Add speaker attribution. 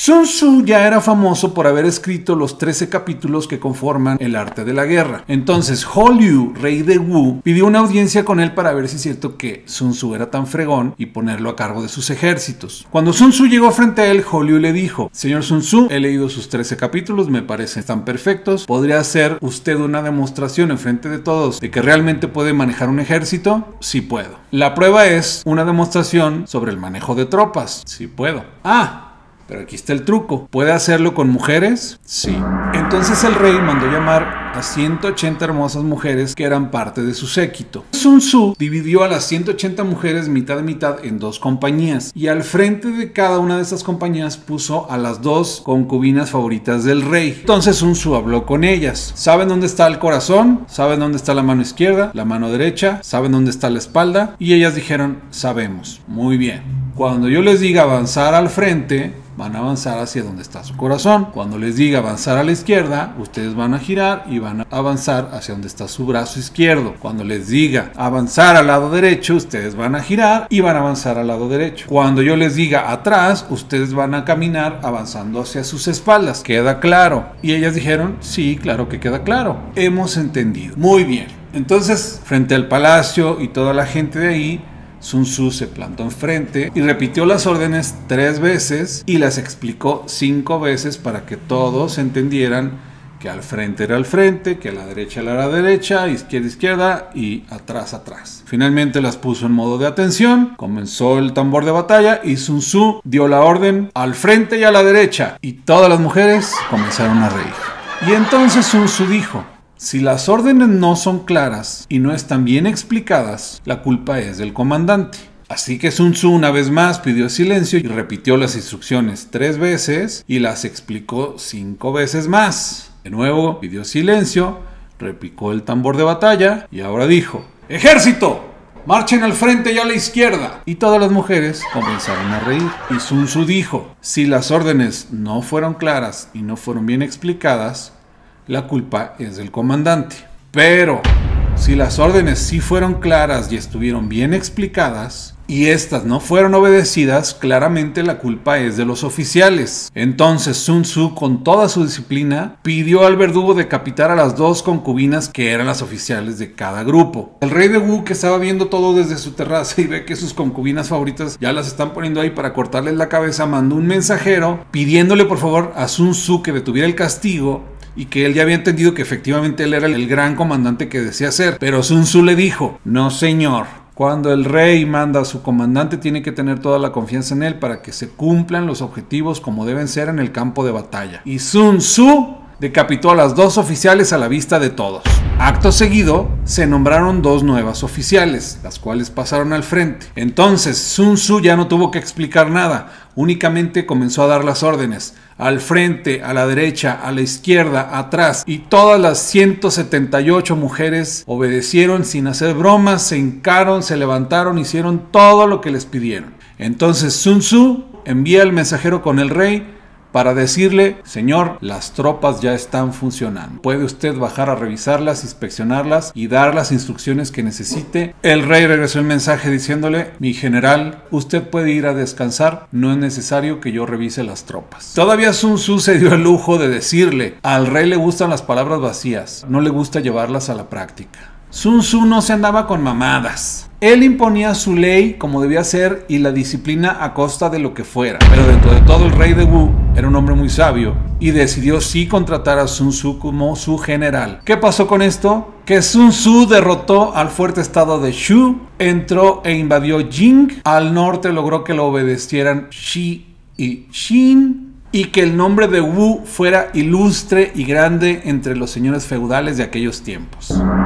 Speaker 1: Sun Tzu ya era famoso por haber escrito los 13 capítulos que conforman el arte de la guerra. Entonces Hou Liu, rey de Wu, pidió una audiencia con él para ver si es cierto que Sun Tzu era tan fregón y ponerlo a cargo de sus ejércitos. Cuando Sun Tzu llegó frente a él, Hou Liu le dijo: señor Sun Tzu, he leído sus 13 capítulos, me parecen tan perfectos. ¿Podría hacer usted una demostración en frente de todos de que realmente puede manejar un ejército? Sí puedo. La prueba es una demostración sobre el manejo de tropas. Sí puedo. Pero aquí está el truco. ¿Puede hacerlo con mujeres? Sí. Entonces el rey mandó llamar a 180 hermosas mujeres que eran parte de su séquito. Sun Tzu dividió a las 180 mujeres mitad y mitad en dos compañías, y al frente de cada una de esas compañías puso a las dos concubinas favoritas del rey. Entonces Sun Tzu habló con ellas. ¿Saben dónde está el corazón? ¿Saben dónde está la mano izquierda? ¿La mano derecha? ¿Saben dónde está la espalda? Y ellas dijeron: sabemos. Muy bien. Cuando yo les diga avanzar al frente, van a avanzar hacia donde está su corazón. Cuando les diga avanzar a la izquierda, ustedes van a girar y van a avanzar hacia donde está su brazo izquierdo. Cuando les diga avanzar al lado derecho, ustedes van a girar y van a avanzar al lado derecho. Cuando yo les diga atrás, ustedes van a caminar avanzando hacia sus espaldas. ¿Queda claro? Y ellas dijeron: sí, claro que queda claro. Hemos entendido. Muy bien. Entonces, frente al palacio y toda la gente de ahí, Sun Tzu se plantó enfrente y repitió las órdenes 3 veces y las explicó 5 veces para que todos entendieran que al frente era al frente, que a la derecha era a la derecha, izquierda izquierda y atrás atrás. Finalmente las puso en modo de atención, comenzó el tambor de batalla y Sun Tzu dio la orden al frente y a la derecha, y todas las mujeres comenzaron a reír. Y entonces Sun Tzu dijo: si las órdenes no son claras y no están bien explicadas, la culpa es del comandante. Así que Sun Tzu una vez más pidió silencio y repitió las instrucciones 3 veces y las explicó 5 veces más. De nuevo pidió silencio, repicó el tambor de batalla y ahora dijo: ¡ejército! ¡Marchen al frente y a la izquierda! Y todas las mujeres comenzaron a reír. Y Sun Tzu dijo: si las órdenes no fueron claras y no fueron bien explicadas, la culpa es del comandante. Pero si las órdenes sí fueron claras y estuvieron bien explicadas y estas no fueron obedecidas, claramente la culpa es de los oficiales. Entonces Sun Tzu, con toda su disciplina, pidió al verdugo decapitar a las 2 concubinas que eran las oficiales de cada grupo. El rey de Wu, que estaba viendo todo desde su terraza y ve que sus concubinas favoritas ya las están poniendo ahí para cortarles la cabeza, mandó un mensajero pidiéndole por favor a Sun Tzu que detuviera el castigo y que él ya había entendido que efectivamente él era el gran comandante que desea ser. Pero Sun Tzu le dijo: no señor, cuando el rey manda a su comandante tiene que tener toda la confianza en él para que se cumplan los objetivos como deben ser en el campo de batalla. Y Sun Tzu decapitó a las 2 oficiales a la vista de todos. Acto seguido, se nombraron 2 nuevas oficiales, las cuales pasaron al frente. Entonces Sun Tzu ya no tuvo que explicar nada, únicamente comenzó a dar las órdenes: al frente, a la derecha, a la izquierda, atrás, y todas las 178 mujeres obedecieron sin hacer bromas, se hincaron, se levantaron, hicieron todo lo que les pidieron. Entonces Sun Tzu envía el mensajero con el rey para decirle: señor, las tropas ya están funcionando. Puede usted bajar a revisarlas, inspeccionarlas y dar las instrucciones que necesite. El rey regresó el mensaje diciéndole: mi general, usted puede ir a descansar, no es necesario que yo revise las tropas. Todavía Sun Tzu se dio el lujo de decirle: al rey le gustan las palabras vacías, no le gusta llevarlas a la práctica. Sun Tzu no se andaba con mamadas. Él imponía su ley como debía ser y la disciplina a costa de lo que fuera. Pero dentro de todo, el rey de Wu era un hombre muy sabio y decidió sí contratar a Sun Tzu como su general. ¿Qué pasó con esto? Que Sun Tzu derrotó al fuerte estado de Shu, entró e invadió Jing. Al norte logró que lo obedecieran Shi y Xin, y que el nombre de Wu fuera ilustre y grande entre los señores feudales de aquellos tiempos.